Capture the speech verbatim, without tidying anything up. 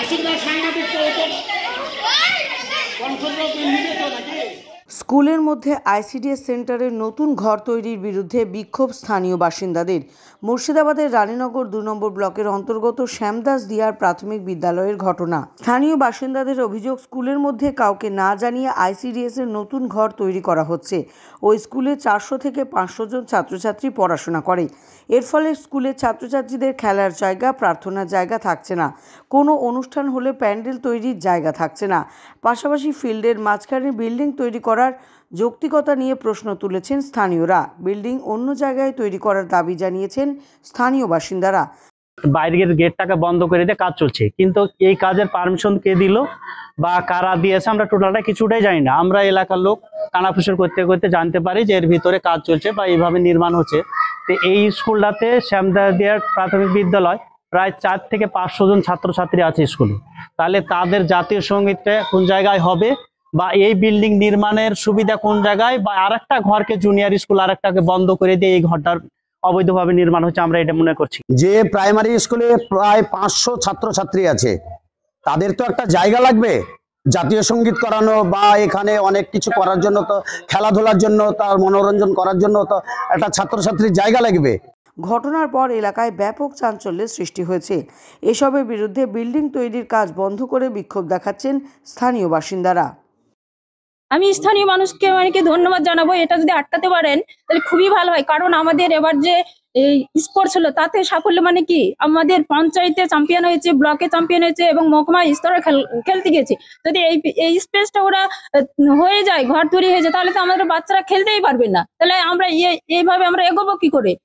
স্কুলের মধ্যে আইসিডিএস সেন্টারের নতুন ঘর তৈরির বিরুদ্ধে বিক্ষোভ স্থানীয় বাসিন্দাদের। মুর্শিদাবাদের রানীনগর দু নম্বর ব্লকের অন্তর্গত শ্যামদাস দিয়ার প্রাথমিক বিদ্যালয়ের ঘটনা। স্থানীয় বাসিন্দাদের অভিযোগ, স্কুলের মধ্যে কাউকে না জানিয়ে আইসিডিএস এর নতুন ঘর তৈরি করা হচ্ছে। ওই স্কুলে চারশো থেকে পাঁচশো জন ছাত্রছাত্রী পড়াশোনা করে। এর ফলে স্কুলের ছাত্রছাত্রীদের খেলার জায়গা, প্রার্থনার জায়গা থাকছে না। কোনো অনুষ্ঠান হলে প্যান্ডেল তৈরির জায়গা থাকছে না। পাশাপাশি ফিল্ডের মাঝখানে বিল্ডিং তৈরি করার যৌক্তিকতা নিয়ে প্রশ্ন তুলেছেন স্থানীয়রা। বিল্ডিং অন্য জায়গায় তৈরি করার দাবি জানিয়েছেন স্থানীয় বাসিন্দারা। বাইরের গেটটাকে বন্ধ করে দিয়ে কাজ চলছে, কিন্তু এই কাজের পারমিশন কে দিল বা কারা দিয়েছে আমরা টোটালটা কিছুটাই জানি না। আমরা এলাকার লোক কানাফুসুর করতে করতে জানতে পারি যে এর ভিতরে কাজ চলছে বা এইভাবে নির্মাণ হচ্ছে। তো এই স্কুলটাতে শ্যামদাস দিয়ার প্রাথমিক বিদ্যালয় প্রায় চার থেকে পাঁচশো জন ছাত্রছাত্রী আছে স্কুলে। তাহলে তাদের জাতীয় সঙ্গীতটা কোন জায়গায় হবে বা এই বিল্ডিং নির্মাণের সুবিধা কোন জায়গায়, বা আরেকটা ঘরকে জুনিয়র স্কুল আরেকটাকে বন্ধ করে দিয়ে এই ঘরটার অবৈধভাবে নির্মাণ হচ্ছে, আমরা এটা মনে করছি। যে প্রাইমারি স্কুলে প্রায় পাঁচশো ছাত্রছাত্রী আছে, তাদের তো একটা জায়গা লাগবে জাতীয় সঙ্গীত করানো বা এখানে অনেক কিছু করার জন্য, তো খেলাধুলার জন্য, তার মনোরঞ্জন করার জন্য তো একটা ছাত্রছাত্রীর জায়গা লাগবে। ঘটনার পর এলাকায় ব্যাপক চাঞ্চল্যের সৃষ্টি হয়েছে। এসবের বিরুদ্ধে বিল্ডিং তৈরির কাজ বন্ধ করে বিক্ষোভ দেখাচ্ছেন স্থানীয় বাসিন্দারা। আমি স্থানীয় মানুষকে অনেকে ধন্যবাদ জানাবো, এটা যদি আটকাতে পারেন তাহলে খুবই ভালো হয়। কারণ আমাদের এবার যে এই স্পোর্টস হলো তাতে সাফল্য মানে কি, আমাদের পঞ্চায়েতে চ্যাম্পিয়ন হয়েছে, ব্লকে চ্যাম্পিয়ন হয়েছে এবং মহকুমা স্তরে খেলতে গেছে। যদি এই এই স্পেসটা ওরা হয়ে যায়, ঘর তৈরি হয়ে যায়, তাহলে তো আমাদের বাচ্চারা খেলতেই পারবে না। তাহলে আমরা এইভাবে আমরা এগোবো কি করে?